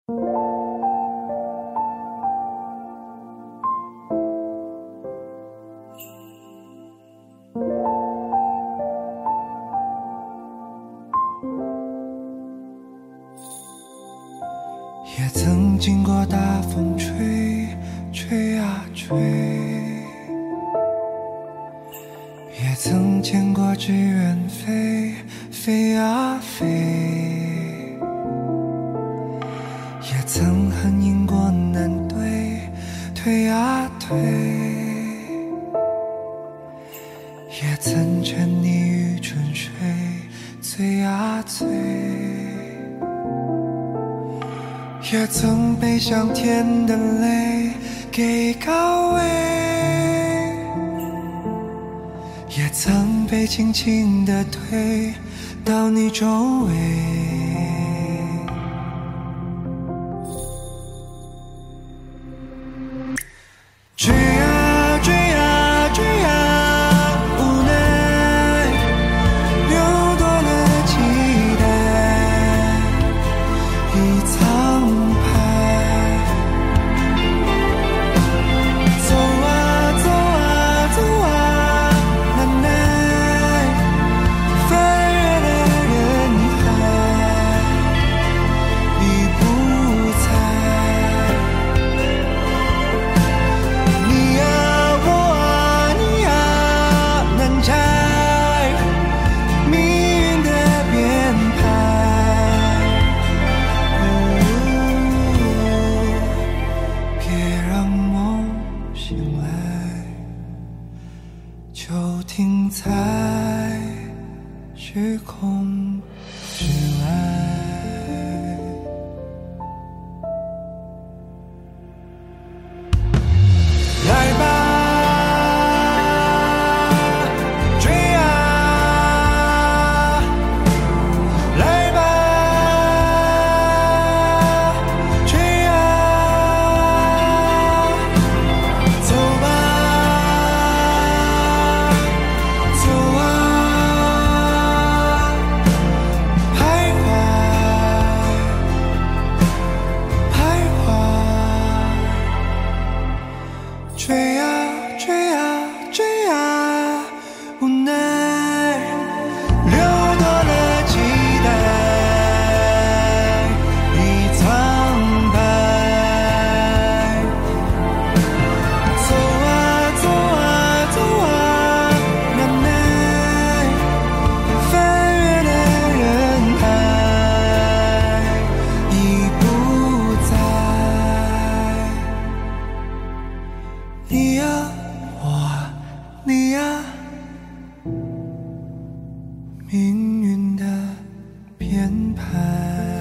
也曾经过大风吹，吹啊吹，也曾见过志愿飞，飞啊飞，也曾恨因果难对，推啊推，也曾沉溺于春水，醉啊醉，也曾被上天的泪给告慰，也曾被轻轻地推到你周围。追啊追啊追啊，无奈流多了期待，已苍白。走啊走啊走啊，难耐翻越了人海，已不在。你啊我啊你啊，难拆命运的编排。别让梦醒来，就停在时空之外。来吧，追啊，来吧，追啊，走吧，走啊，徘徊，徘徊。追啊追啊追啊，无奈流多了期待，已苍白。走啊走啊走啊，难耐翻越了人海，已不在。你啊我啊你啊，命运的编排。